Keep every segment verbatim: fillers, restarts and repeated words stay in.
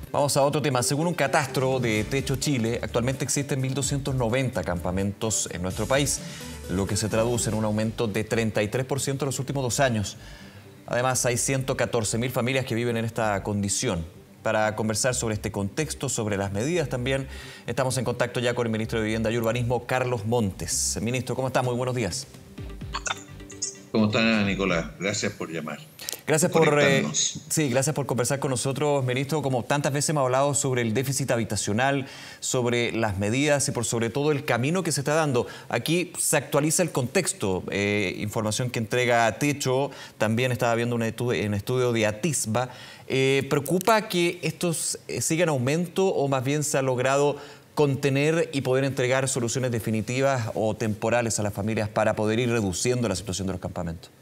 Vamos a otro tema. Según un catastro de Techo Chile, actualmente existen mil doscientos noventa campamentos en nuestro país, lo que se traduce en un aumento de treinta y tres por ciento en los últimos dos años. Además, hay ciento catorce mil familias que viven en esta condición. Para conversar sobre este contexto, sobre las medidas también, estamos en contacto ya con el ministro de Vivienda y Urbanismo, Carlos Montes. Ministro, ¿cómo está? Muy buenos días. ¿Cómo está, Nicolás? Gracias por llamar. Gracias por, eh, sí, gracias por conversar con nosotros, ministro. Como tantas veces hemos hablado sobre el déficit habitacional, sobre las medidas y por sobre todo el camino que se está dando. Aquí se actualiza el contexto, eh, información que entrega Techo, también estaba viendo un estudio, un estudio de Atisba. Eh, ¿Preocupa que estos sigan en aumento o más bien se ha logrado contener y poder entregar soluciones definitivas o temporales a las familias para poder ir reduciendo la situación de los campamentos?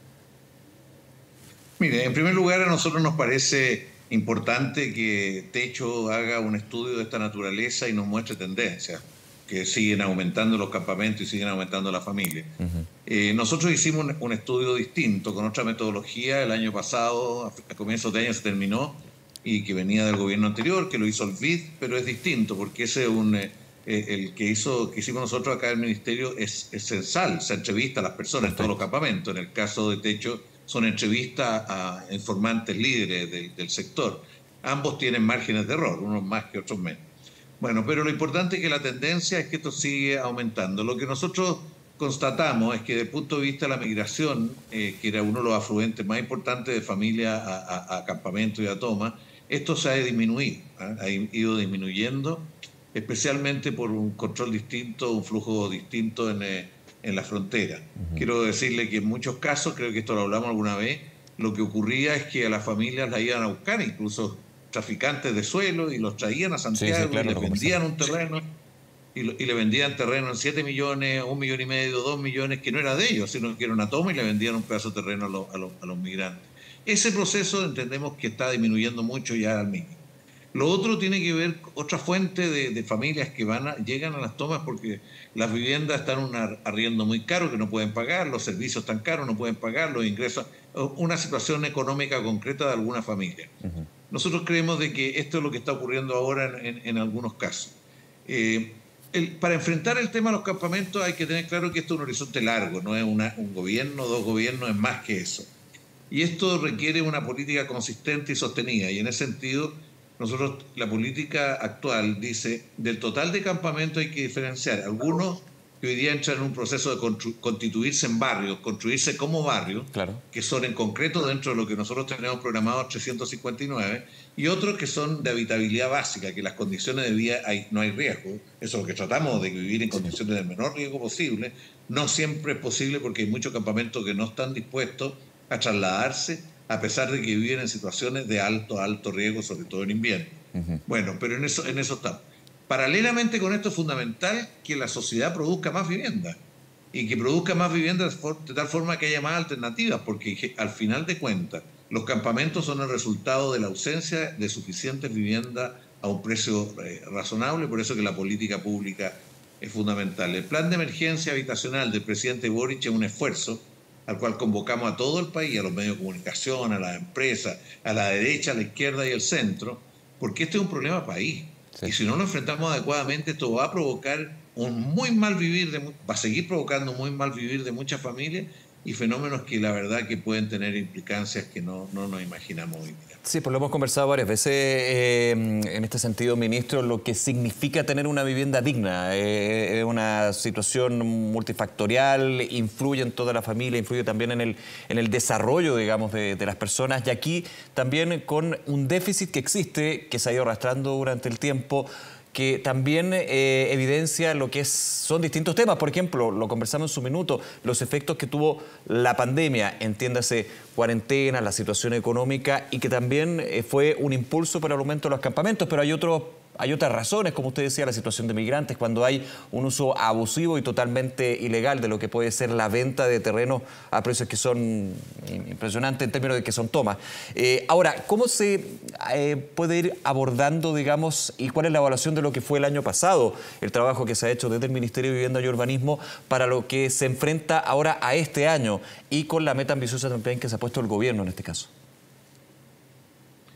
Mire, en primer lugar, a nosotros nos parece importante que Techo haga un estudio de esta naturaleza y nos muestre tendencias, que siguen aumentando los campamentos y siguen aumentando las familias. Uh-huh. eh, nosotros hicimos un, un estudio distinto, con otra metodología, el año pasado, a comienzos de año se terminó, y que venía del gobierno anterior, que lo hizo el V I D, pero es distinto, porque ese es un... Eh, el que, hizo, que hicimos nosotros acá en el Ministerio es, es censal, se entrevista a las personas. Perfecto. En todos los campamentos. En el caso de Techo son entrevistas a informantes líderes del, del sector. Ambos tienen márgenes de error, unos más que otros menos. Bueno, pero lo importante es que la tendencia es que esto sigue aumentando. Lo que nosotros constatamos es que desde el punto de vista de la migración, eh, que era uno de los afluentes más importantes de familia a, a, a campamento y a toma, esto se ha disminuido, ¿eh? Ha ido disminuyendo, especialmente por un control distinto, un flujo distinto en, eh, en la frontera. Uh-huh. Quiero decirle que en muchos casos, creo que esto lo hablamos alguna vez, lo que ocurría es que a las familias las iban a buscar, incluso traficantes de suelo, y los traían a Santiago, sí, sí, claro, y les vendían un terreno, y, lo, y le vendían terreno en siete millones, un millón y medio, dos millones, que no era de ellos, sino que era una toma, y le vendían un pedazo de terreno a, lo, a, lo, a los migrantes. Ese proceso entendemos que está disminuyendo mucho ya al mínimo. Lo otro tiene que ver con otra fuente de, de familias que van a, llegan a las tomas porque las viviendas están un arriendo muy caro que no pueden pagar, los servicios están caros, no pueden pagar, los ingresos, una situación económica concreta de alguna familia. Uh-huh. Nosotros creemos de que esto es lo que está ocurriendo ahora en, en, en algunos casos. Eh, el, para enfrentar el tema de los campamentos hay que tener claro que esto es un horizonte largo, no es una, un gobierno, dos gobiernos, es más que eso. Y esto requiere una política consistente y sostenida, y en ese sentido nosotros, la política actual dice, del total de campamentos hay que diferenciar algunos que hoy día entran en un proceso de constituirse en barrios, construirse como barrios, claro, que son en concreto dentro de lo que nosotros tenemos programado trescientos cincuenta y nueve, y otros que son de habitabilidad básica, que las condiciones de vida hay, no hay riesgo. Eso es lo que tratamos, de vivir en condiciones del menor riesgo posible. No siempre es posible porque hay muchos campamentos que no están dispuestos a trasladarse, a pesar de que viven en situaciones de alto, alto riesgo, sobre todo en invierno. Uh-huh. Bueno, pero en eso, en eso estamos. Paralelamente con esto es fundamental que la sociedad produzca más vivienda y que produzca más vivienda de tal forma que haya más alternativas, porque al final de cuentas los campamentos son el resultado de la ausencia de suficientes viviendas a un precio eh, razonable, por eso que la política pública es fundamental. El plan de emergencia habitacional del presidente Boric es un esfuerzo al cual convocamos a todo el país, a los medios de comunicación, a las empresas, a la derecha, a la izquierda y al centro, porque este es un problema país. Sí. Y si no lo enfrentamos adecuadamente, esto va a provocar un muy mal vivir, de, va a seguir provocando un muy mal vivir de muchas familias y fenómenos que la verdad que pueden tener implicancias que no, no nos imaginamos hoy día. Sí, pues lo hemos conversado varias veces eh, en este sentido, ministro, lo que significa tener una vivienda digna. Es eh, una situación multifactorial, influye en toda la familia, influye también en el, en el desarrollo, digamos, de, de las personas. Y aquí también con un déficit que existe, que se ha ido arrastrando durante el tiempo, que también eh, evidencia lo que es, son distintos temas. Por ejemplo, lo conversamos en su minuto, los efectos que tuvo la pandemia, entiéndase, cuarentena, la situación económica, y que también eh, fue un impulso para el aumento de los campamentos, pero hay otros... Hay otras razones, como usted decía, la situación de migrantes, cuando hay un uso abusivo y totalmente ilegal de lo que puede ser la venta de terrenos a precios que son impresionantes en términos de que son tomas. Eh, ahora, ¿cómo se eh, puede ir abordando, digamos, y cuál es la evaluación de lo que fue el año pasado, el trabajo que se ha hecho desde el Ministerio de Vivienda y Urbanismo para lo que se enfrenta ahora a este año y con la meta ambiciosa también que se ha puesto el gobierno en este caso?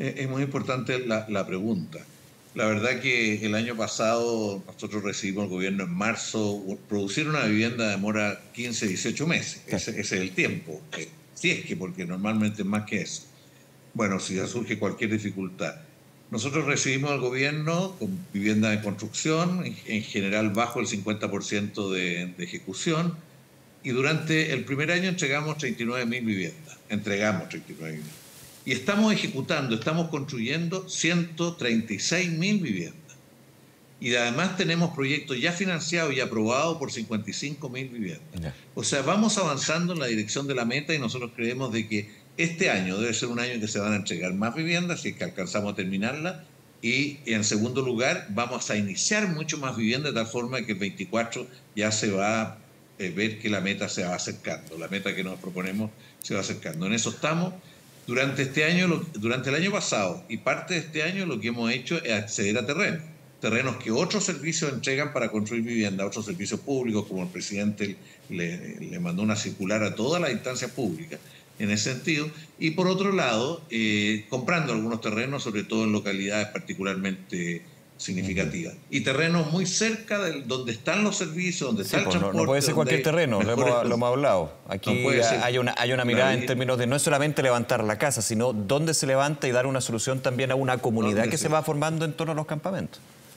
Eh, es muy importante la, la pregunta. La verdad que el año pasado nosotros recibimos el gobierno en marzo. Producir una vivienda demora quince, dieciocho meses. Sí. Ese, ese es el tiempo. Eh, si es que, porque normalmente es más que eso. Bueno, si ya surge cualquier dificultad. Nosotros recibimos al gobierno con vivienda de construcción, en, en general bajo el cincuenta por ciento de, de ejecución, y durante el primer año entregamos treinta y nueve mil viviendas. Entregamos treinta y nueve mil. Y estamos ejecutando, estamos construyendo ciento treinta y seis mil viviendas. Y además tenemos proyectos ya financiados y aprobados por cincuenta y cinco mil viviendas. Yeah. O sea, vamos avanzando en la dirección de la meta y nosotros creemos de que este año debe ser un año en que se van a entregar más viviendas, si es que alcanzamos a terminarla. Y en segundo lugar, vamos a iniciar mucho más viviendas de tal forma que el veinticuatro ya se va a eh, ver que la meta se va acercando. La meta que nos proponemos se va acercando. En eso estamos. Durante este año, durante el año pasado y parte de este año, lo que hemos hecho es acceder a terrenos, terrenos que otros servicios entregan para construir vivienda, otros servicios públicos, como el presidente le, le mandó una circular a todas las instancias públicas en ese sentido, y por otro lado, eh, comprando algunos terrenos, sobre todo en localidades particularmente significativas. Y terrenos muy cerca de donde están los servicios, donde sí, está el pues transporte. No, no puede ser cualquier terreno, lo hemos, lo hemos hablado. Aquí no hay, una, hay una mirada en términos de no es solamente levantar la casa, sino dónde se levanta y dar una solución también a una comunidad que se va formando en torno a los campamentos.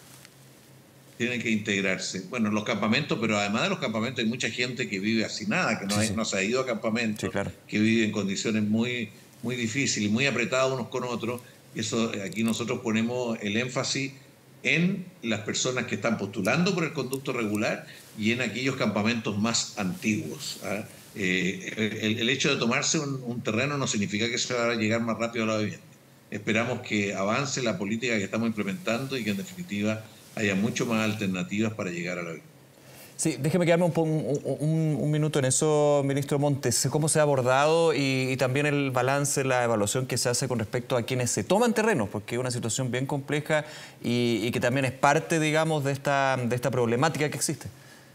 Tienen que integrarse. Bueno, los campamentos, pero además de los campamentos hay mucha gente que vive hacinada, que no, sí, sí. no se ha ido a campamentos, sí, claro. que vive en condiciones muy, muy difíciles, muy apretados unos con otros. Eso, aquí nosotros ponemos el énfasis en las personas que están postulando por el conducto regular y en aquellos campamentos más antiguos. ¿eh? Eh, el, el hecho de tomarse un, un terreno no significa que se va a llegar más rápido a la vivienda. Esperamos que avance la política que estamos implementando y que en definitiva haya mucho más alternativas para llegar a la vivienda. Sí, déjeme quedarme un, un, un, un minuto en eso, ministro Montes. ¿Cómo se ha abordado y, y también el balance, la evaluación que se hace con respecto a quienes se toman terrenos? Porque es una situación bien compleja y, y que también es parte, digamos, de esta, de esta problemática que existe.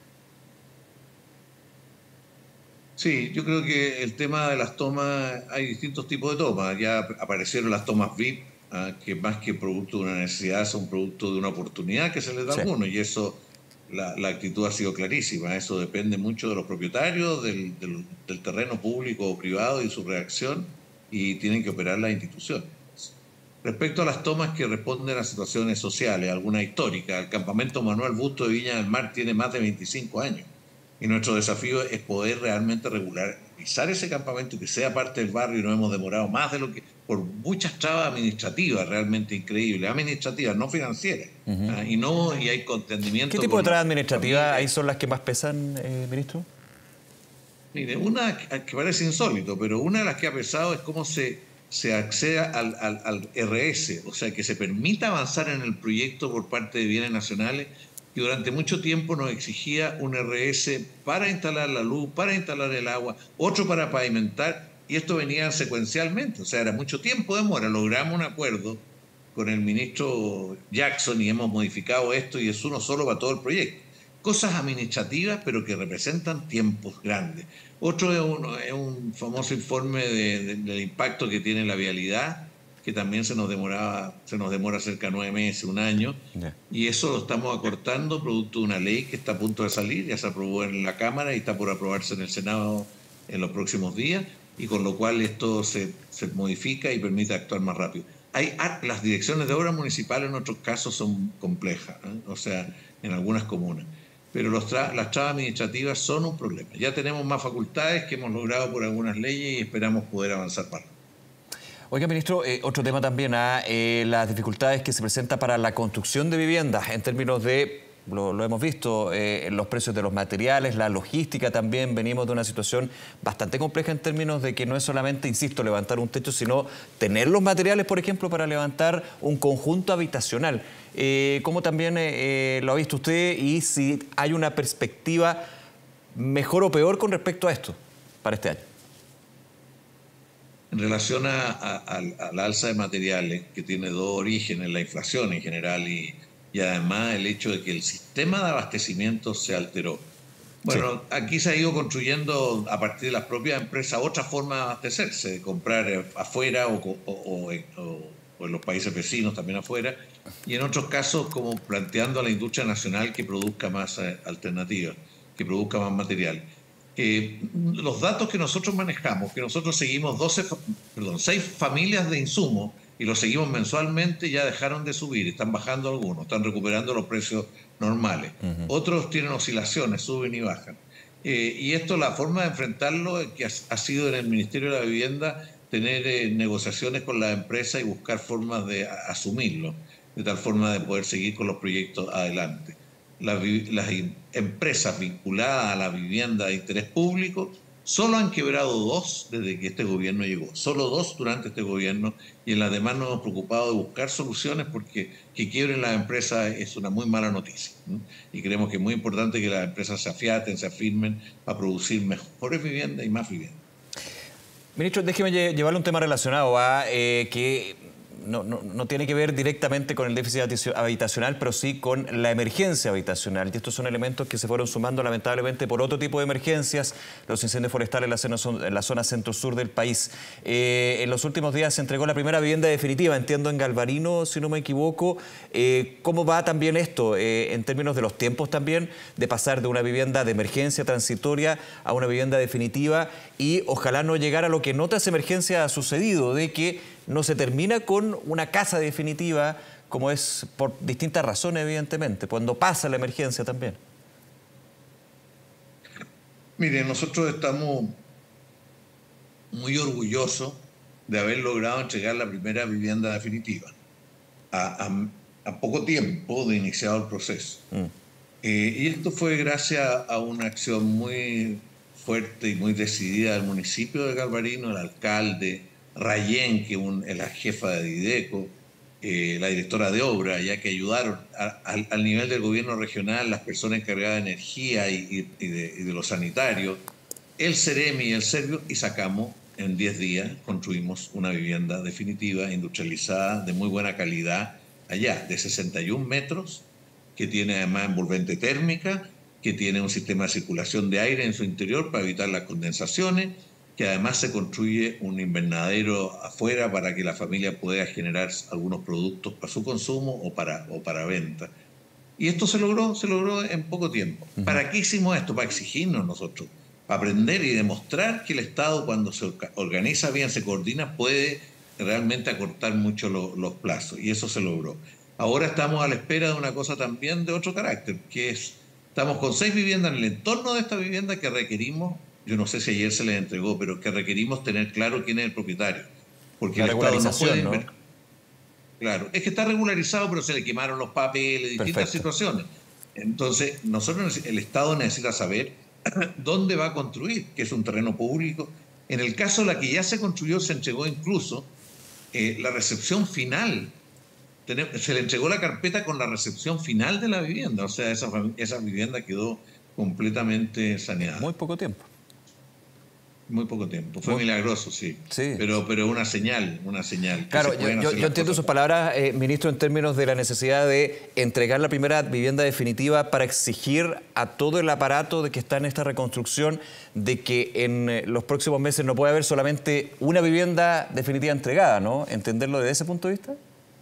Sí, yo creo que el tema de las tomas, hay distintos tipos de tomas. Ya aparecieron las tomas V I P, ¿ah? que más que producto de una necesidad son producto de una oportunidad que se les da sí. a algunos, y eso... La, la actitud ha sido clarísima. Eso depende mucho de los propietarios, del, del, del terreno público o privado y su reacción, y tienen que operar las instituciones. Respecto a las tomas que responden a situaciones sociales, alguna histórica, el campamento Manuel Busto de Viña del Mar tiene más de veinticinco años, y nuestro desafío es poder realmente regularizar ese campamento y que sea parte del barrio, y no hemos demorado más de lo que... por muchas trabas administrativas realmente increíbles, administrativas, no financieras. Uh-huh. ¿ah? y, no, y hay contendimiento... ¿Qué tipo de trabas administrativas ahí son las que más pesan, eh, ministro? Mire, una que parece insólito, pero una de las que ha pesado es cómo se, se accede al, al, al R S, o sea, que se permita avanzar en el proyecto por parte de bienes nacionales, que durante mucho tiempo nos exigía un R S para instalar la luz, para instalar el agua, otro para pavimentar, y esto venía secuencialmente, o sea, era mucho tiempo de demora. Logramos un acuerdo con el ministro Jackson y hemos modificado esto y es uno solo para todo el proyecto. Cosas administrativas, pero que representan tiempos grandes. Otro es un, es un famoso informe de, de, del impacto que tiene la vialidad, que también se nos demoraba, se nos demora cerca de nueve meses, un año, yeah. y eso lo estamos acortando producto de una ley que está a punto de salir, ya se aprobó en la Cámara y está por aprobarse en el Senado en los próximos días, y con lo cual esto se, se modifica y permite actuar más rápido. Hay, las direcciones de obras municipales en otros casos son complejas, ¿eh? o sea, en algunas comunas, pero los tra las trabas administrativas son un problema. Ya tenemos más facultades que hemos logrado por algunas leyes y esperamos poder avanzar más. Oiga, ministro, eh, otro tema también, a eh, las dificultades que se presentan para la construcción de viviendas en términos de, lo, lo hemos visto, eh, los precios de los materiales, la logística también. Venimos de una situación bastante compleja en términos de que no es solamente, insisto, levantar un techo, sino tener los materiales, por ejemplo, para levantar un conjunto habitacional. Eh, ¿Cómo también eh, lo ha visto usted y si hay una perspectiva mejor o peor con respecto a esto para este año? En relación a, a, a, a la alza de materiales, que tiene dos orígenes, la inflación en general y, y además el hecho de que el sistema de abastecimiento se alteró. Bueno, sí. aquí se ha ido construyendo a partir de las propias empresas otra forma de abastecerse, de comprar afuera o, o, o, o o en los países vecinos, también afuera, y en otros casos como planteando a la industria nacional que produzca más eh, alternativas, que produzca más material. Eh, los datos que nosotros manejamos, que nosotros seguimos doce, perdón, seis familias de insumos y los seguimos mensualmente, ya dejaron de subir, están bajando algunos, están recuperando los precios normales. Uh-huh. Otros tienen oscilaciones, suben y bajan. Eh, y esto, la forma de enfrentarlo, que ha, ha sido en el Ministerio de la Vivienda, tener eh, negociaciones con la empresa y buscar formas de a, asumirlo, de tal forma de poder seguir con los proyectos adelante. Las, las empresas vinculadas a la vivienda de interés público solo han quebrado dos desde que este gobierno llegó, solo dos durante este gobierno, y en las demás nos hemos preocupado de buscar soluciones porque que quiebren las empresas es una muy mala noticia, ¿no? Y creemos que es muy importante que las empresas se afiaten, se afirmen para producir mejores viviendas y más viviendas. Ministro, déjeme llevarle un tema relacionado a eh, que no, no, no tiene que ver directamente con el déficit habitacional, pero sí con la emergencia habitacional. Y estos son elementos que se fueron sumando lamentablemente por otro tipo de emergencias, los incendios forestales en la zona, en la zona centro-sur del país. Eh, en los últimos días se entregó la primera vivienda definitiva, entiendo, en Galvarino, si no me equivoco. Eh, ¿Cómo va también esto eh, en términos de los tiempos también, de pasar de una vivienda de emergencia transitoria a una vivienda definitiva y ojalá no llegar a lo que en otras emergencias ha sucedido, de que no se termina con una casa definitiva, como es por distintas razones, evidentemente, cuando pasa la emergencia también? Mire, nosotros estamos muy orgullosos de haber logrado entregar la primera vivienda definitiva a, a, a poco tiempo de iniciado el proceso. Mm. Eh, y esto fue gracias a una acción muy fuerte y muy decidida del municipio de Galvarino, el alcalde Rayén, que es la jefa de Dideco, eh, la directora de obra, ya que ayudaron a, a, al nivel del gobierno regional, las personas encargadas de energía y, y, y, de, y de los sanitarios, el Ceremi y el Servio, y sacamos en diez días, construimos una vivienda definitiva, industrializada, de muy buena calidad, allá, de sesenta y un metros, que tiene además envolvente térmica, que tiene un sistema de circulación de aire en su interior para evitar las condensaciones, que además se construye un invernadero afuera para que la familia pueda generar algunos productos para su consumo o para, o para venta. Y esto se logró, se logró en poco tiempo. Uh-huh. ¿Para qué hicimos esto? Para exigirnos nosotros, para aprender y demostrar que el Estado, cuando se organiza bien, se coordina, puede realmente acortar mucho lo, los plazos. Y eso se logró. Ahora estamos a la espera de una cosa también de otro carácter, que es, estamos con seis viviendas en el entorno de esta vivienda que requerimos. Yo no sé si ayer se les entregó, pero que requerimos tener claro quién es el propietario. Porque el Estado no puede... ¿no? Claro, es que está regularizado, pero se le quemaron los papeles, distintas Perfecto. situaciones. Entonces, nosotros, el Estado necesita saber dónde va a construir, que es un terreno público. En el caso de la que ya se construyó, se entregó incluso eh, la recepción final. Se le entregó la carpeta con la recepción final de la vivienda. O sea, esa, esa vivienda quedó completamente saneada. Muy poco tiempo. Muy poco tiempo. Fue Muy... milagroso, sí. sí. Pero, pero una señal, una señal. Claro, yo, yo, yo entiendo sus palabras, eh, ministro, en términos de la necesidad de entregar la primera vivienda definitiva para exigir a todo el aparato de que está en esta reconstrucción de que en los próximos meses no puede haber solamente una vivienda definitiva entregada, ¿no? ¿Entenderlo desde ese punto de vista?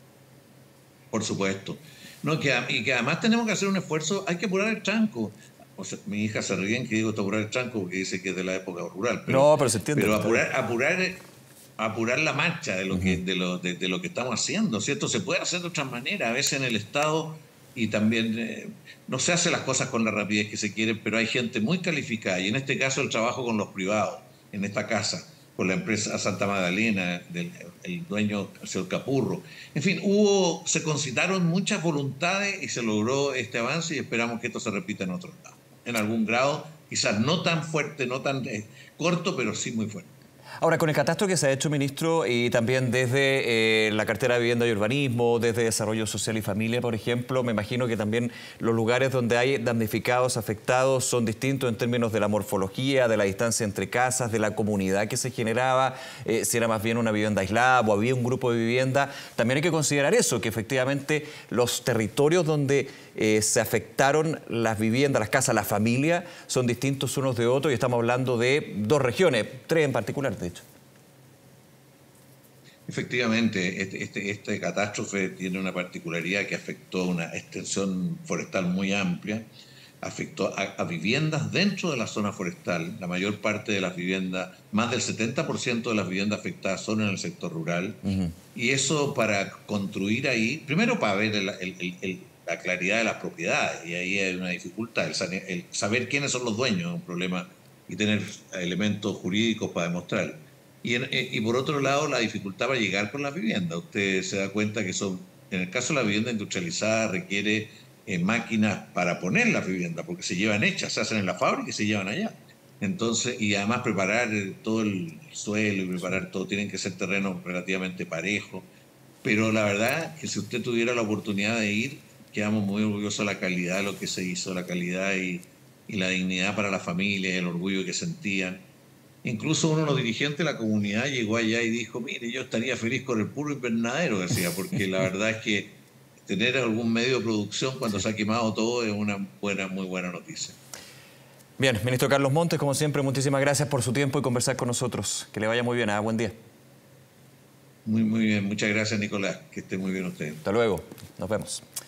Por supuesto. No, que, y que además tenemos que hacer un esfuerzo, hay que apurar el tranco. O sea, mi hija se ríe en que digo apurar el tranco porque dice que es de la época rural. Pero, no, pero se entiende. Pero apurar, apurar, apurar la marcha de lo, uh-huh. que, de, lo, de, de lo que estamos haciendo, ¿cierto? Se puede hacer de otra manera. A veces en el Estado y también eh, no se hacen las cosas con la rapidez que se quiere, pero hay gente muy calificada. Y en este caso el trabajo con los privados, en esta casa, con la empresa Santa Magdalena, del, el dueño, el señor Capurro. En fin, hubo, se concitaron muchas voluntades y se logró este avance y esperamos que esto se repita en otros lados. En algún grado, quizás no tan fuerte, no tan eh, corto, pero sí muy fuerte. Ahora, con el catastro que se ha hecho, ministro, y también desde eh, la cartera de vivienda y urbanismo, desde desarrollo social y familia, por ejemplo, me imagino que también los lugares donde hay damnificados, afectados, son distintos en términos de la morfología, de la distancia entre casas, de la comunidad que se generaba, eh, si era más bien una vivienda aislada o había un grupo de vivienda. También hay que considerar eso, que efectivamente los territorios donde eh, se afectaron las viviendas, las casas, la familia, son distintos unos de otros y estamos hablando de dos regiones, tres en particular, de hecho. Efectivamente, este, este, esta catástrofe tiene una particularidad que afectó una extensión forestal muy amplia, afectó a, a viviendas dentro de la zona forestal. La mayor parte de las viviendas, más del setenta por ciento de las viviendas afectadas son en el sector rural. Uh-huh. Y eso para construir ahí, primero para ver el, el, el, el, la claridad de las propiedades, y ahí hay una dificultad, el, el saber quiénes son los dueños es un problema, y tener elementos jurídicos para demostrarlo. Y, en, y por otro lado, la dificultad para llegar con las viviendas. Usted se da cuenta que son, en el caso de la vivienda industrializada, requiere eh, máquinas para poner las viviendas, porque se llevan hechas, se hacen en la fábrica y se llevan allá. Entonces, y además preparar todo el suelo y preparar todo, tienen que ser terrenos relativamente parejos. Pero la verdad que si usted tuviera la oportunidad de ir, quedamos muy orgullosos de la calidad de lo que se hizo, la calidad y, y la dignidad para la familia, el orgullo que sentían. Incluso uno de los dirigentes de la comunidad llegó allá y dijo, mire, yo estaría feliz con el puro invernadero, decía, porque la verdad es que tener algún medio de producción cuando se ha quemado todo es una buena, muy buena noticia. Bien, ministro Carlos Montes, como siempre, muchísimas gracias por su tiempo y conversar con nosotros. Que le vaya muy bien, ¿eh? Buen día. Muy, muy bien, muchas gracias, Nicolás, que esté muy bien usted. Hasta luego, nos vemos.